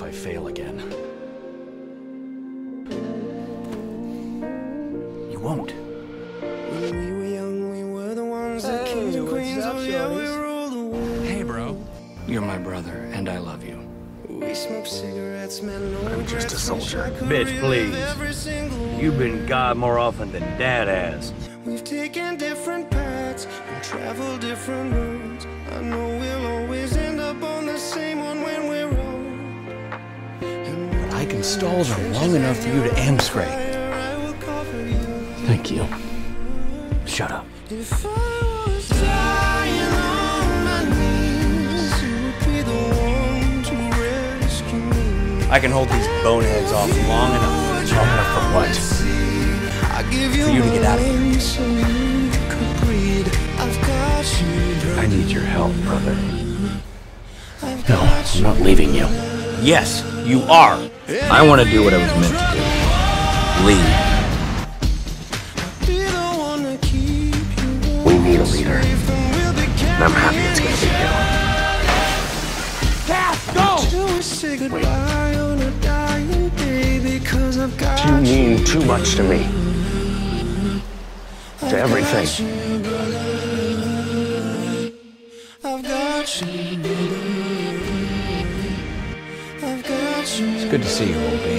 I fail again. You won't. When we were young, we were the ones that kings and queens. Oh yeah, we ruled the world. Hey, bro. You're my brother, and I love you. We smoked cigarettes, man. No I'm just a soldier. Bitch, please. You've been God more often than Dad has. We've taken different paths and traveled different roads. I know we'll always end up on the same one when we're old. I can stall them long enough for you to amscray. Thank you. Shut up. If I was dying on my knees, you would be the one to rescue me. I can hold these boneheads off long enough. Long enough for what? I give you For you to get out of here. so you could breathe. I've got you, I need your help, brother. No, I'm not leaving you. Yes, you are. I want to do what I was meant to do. Lead. We need a leader. And I'm happy it's gonna be you. Cass, go! You mean too much to me. To everything. It's good to see you, old bean.